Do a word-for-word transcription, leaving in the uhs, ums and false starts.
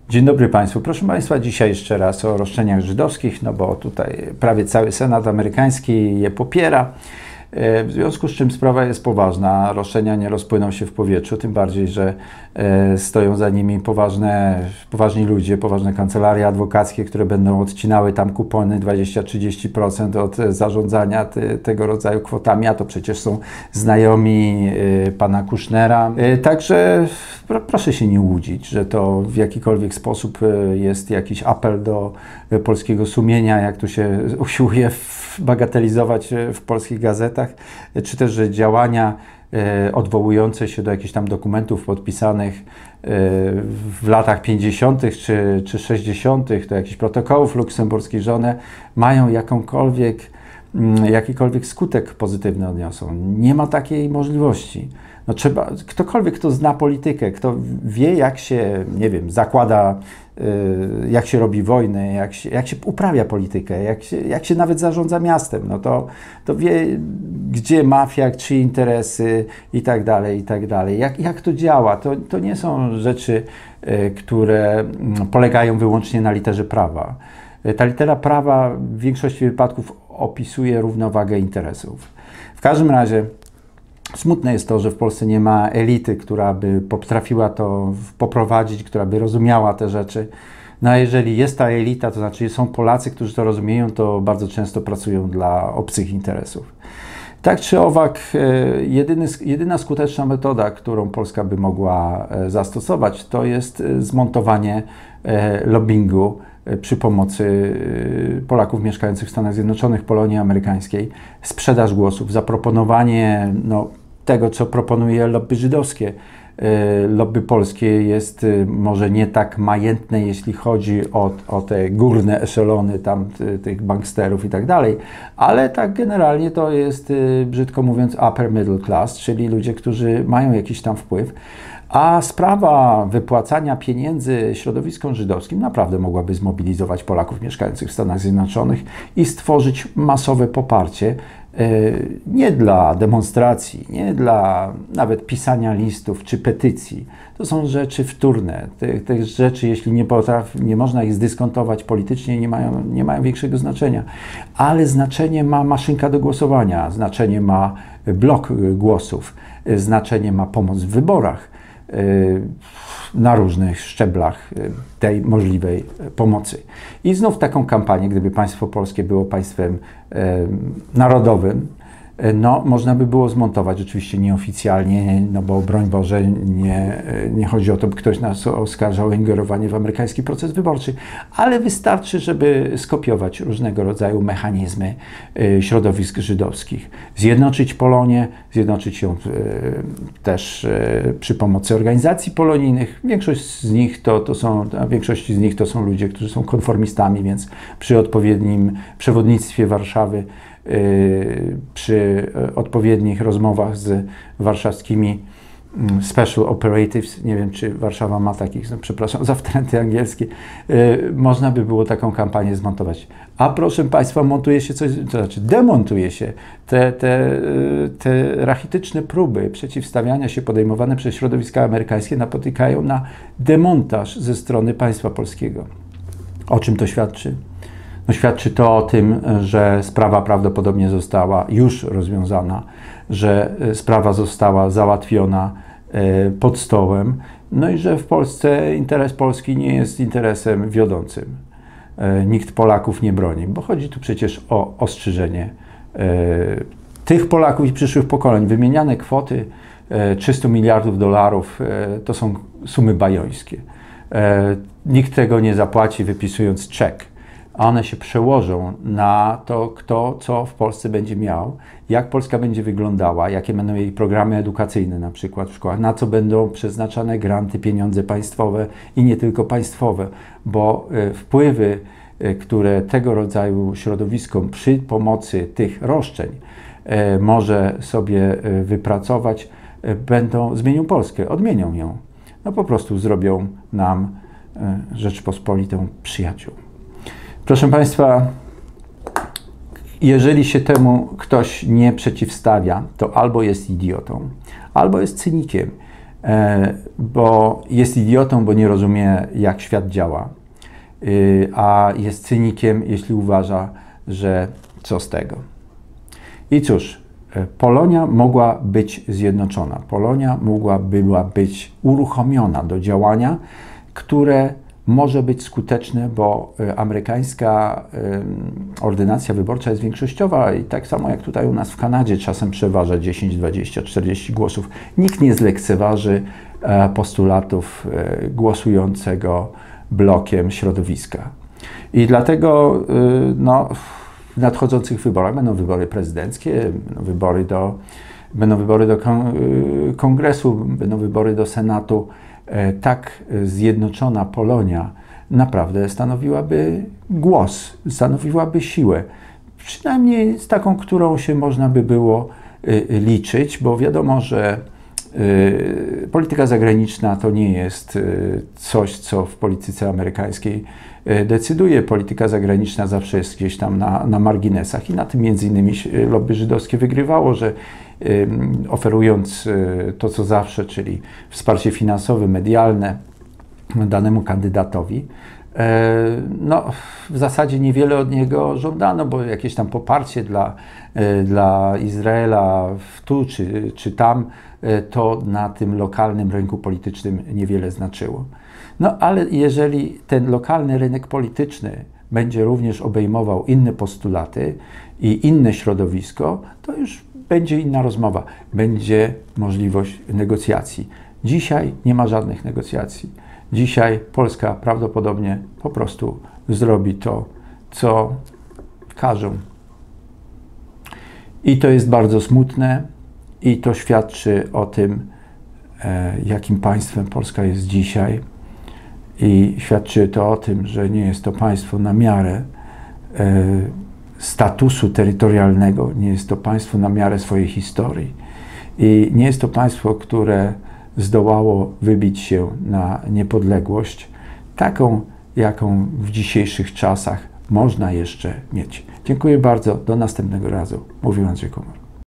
Dzień dobry Państwu. Proszę Państwa, dzisiaj jeszcze raz o roszczeniach żydowskich, no bo tutaj prawie cały Senat amerykański je popiera. W związku z czym sprawa jest poważna. Roszczenia nie rozpłyną się w powietrzu, tym bardziej, że stoją za nimi poważne, poważni ludzie, poważne kancelarie adwokackie, które będą odcinały tam kupony dwadzieścia do trzydziestu procent od zarządzania te, tego rodzaju kwotami, a to przecież są znajomi pana Kushnera. Także proszę się nie łudzić, że to w jakikolwiek sposób jest jakiś apel do polskiego sumienia, jak tu się usiłuje bagatelizować w polskich gazetach, czy też, że działania odwołujące się do jakichś tam dokumentów podpisanych w latach pięćdziesiątych czy, czy sześćdziesiątych, do jakichś protokołów luksemburskich, że one mają jakąkolwiek, jakikolwiek skutek pozytywny odniosą. Nie ma takiej możliwości. No trzeba, ktokolwiek, kto zna politykę, kto wie, jak się, nie wiem, zakłada, jak się robi wojny, jak się, jak się uprawia politykę, jak się, jak się nawet zarządza miastem, no to, to wie, gdzie mafia, czyje interesy i tak dalej, i tak dalej. Jak, jak to działa? To, to nie są rzeczy, które polegają wyłącznie na literze prawa. Ta litera prawa w większości wypadków opisuje równowagę interesów. W każdym razie smutne jest to, że w Polsce nie ma elity, która by potrafiła to poprowadzić, która by rozumiała te rzeczy. No a jeżeli jest ta elita, to znaczy są Polacy, którzy to rozumieją, to bardzo często pracują dla obcych interesów. Tak czy owak, jedyny, jedyna skuteczna metoda, którą Polska by mogła zastosować, to jest zmontowanie lobbingu przy pomocy Polaków mieszkających w Stanach Zjednoczonych, Polonii amerykańskiej, sprzedaż głosów, zaproponowanie no, tego, co proponuje lobby żydowskie. Lobby polskie jest może nie tak majętne, jeśli chodzi o, o te górne eszelony tam tych banksterów i tak dalej, ale tak generalnie to jest, brzydko mówiąc, upper middle class, czyli ludzie, którzy mają jakiś tam wpływ. A sprawa wypłacania pieniędzy środowiskom żydowskim naprawdę mogłaby zmobilizować Polaków mieszkających w Stanach Zjednoczonych i stworzyć masowe poparcie nie dla demonstracji, nie dla nawet pisania listów czy petycji. To są rzeczy wtórne. Te, te rzeczy, jeśli nie, potrafi, nie można ich zdyskontować politycznie, nie mają, nie mają większego znaczenia. Ale znaczenie ma maszynka do głosowania, znaczenie ma blok głosów, znaczenie ma pomoc w wyborach na różnych szczeblach tej możliwej pomocy. I znów taką kampanię, gdyby państwo polskie było państwem narodowym, no, można by było zmontować, oczywiście nieoficjalnie, no bo broń Boże, nie, nie chodzi o to, by ktoś nas oskarżał o ingerowanie w amerykański proces wyborczy, ale wystarczy, żeby skopiować różnego rodzaju mechanizmy środowisk żydowskich. Zjednoczyć Polonię, zjednoczyć ją też przy pomocy organizacji polonijnych. Większość z nich to, to są, w większości z nich to są ludzie, którzy są konformistami, więc przy odpowiednim przewodnictwie Warszawy, przy odpowiednich rozmowach z warszawskimi special operatives, nie wiem, czy Warszawa ma takich, no, przepraszam za wtręty angielskie, można by było taką kampanię zmontować. A proszę Państwa, montuje się coś, to znaczy demontuje się te, te, te rachityczne próby przeciwstawiania się podejmowane przez środowiska amerykańskie napotykają na demontaż ze strony państwa polskiego. O czym to świadczy? No, świadczy to o tym, że sprawa prawdopodobnie została już rozwiązana, że sprawa została załatwiona pod stołem, no i że w Polsce interes Polski nie jest interesem wiodącym. Nikt Polaków nie broni, bo chodzi tu przecież o ostrzyżenie tych Polaków i przyszłych pokoleń. Wymieniane kwoty trzysta miliardów dolarów to są sumy bajońskie. Nikt tego nie zapłaci, wypisując czek. A one się przełożą na to, kto co w Polsce będzie miał, jak Polska będzie wyglądała, jakie będą jej programy edukacyjne na przykład w szkołach, na co będą przeznaczane granty, pieniądze państwowe i nie tylko państwowe, bo wpływy, które tego rodzaju środowiskom przy pomocy tych roszczeń może sobie wypracować, będą, zmienią Polskę, odmienią ją. No po prostu zrobią nam Rzeczpospolitą przyjaciół. Proszę Państwa, jeżeli się temu ktoś nie przeciwstawia, to albo jest idiotą, albo jest cynikiem bo jest idiotą, bo nie rozumie, jak świat działa, a jest cynikiem, jeśli uważa, że co z tego. I cóż, Polonia mogła być zjednoczona. Polonia mogłaby była być uruchomiona do działania, które może być skuteczne, bo amerykańska ordynacja wyborcza jest większościowa i tak samo jak tutaj u nas w Kanadzie czasem przeważa dziesięć, dwadzieścia, czterdzieści głosów. Nikt nie zlekceważy postulatów głosującego blokiem środowiska. I dlatego no, w nadchodzących wyborach będą wybory prezydenckie, będą wybory do, będą wybory do kongresu, będą wybory do Senatu. Tak zjednoczona Polonia naprawdę stanowiłaby głos, stanowiłaby siłę. Przynajmniej z taką, którą się można by było liczyć, bo wiadomo, że polityka zagraniczna to nie jest coś, co w polityce amerykańskiej decyduje. Polityka zagraniczna zawsze jest gdzieś tam na, na marginesach i na tym między innymi lobby żydowskie wygrywało, że oferując to, co zawsze, czyli wsparcie finansowe, medialne danemu kandydatowi, no, w zasadzie niewiele od niego żądano, bo jakieś tam poparcie dla, dla Izraela tu czy, czy tam, to na tym lokalnym rynku politycznym niewiele znaczyło. No ale jeżeli ten lokalny rynek polityczny będzie również obejmował inne postulaty i inne środowisko, to już będzie inna rozmowa, będzie możliwość negocjacji. Dzisiaj nie ma żadnych negocjacji. Dzisiaj Polska prawdopodobnie po prostu zrobi to, co każą. I to jest bardzo smutne i to świadczy o tym, jakim państwem Polska jest dzisiaj. I świadczy to o tym, że nie jest to państwo na miarę statusu terytorialnego, nie jest to państwo na miarę swojej historii i nie jest to państwo, które zdołało wybić się na niepodległość, taką, jaką w dzisiejszych czasach można jeszcze mieć. Dziękuję bardzo, do następnego razu. Mówił Andrzej Komar.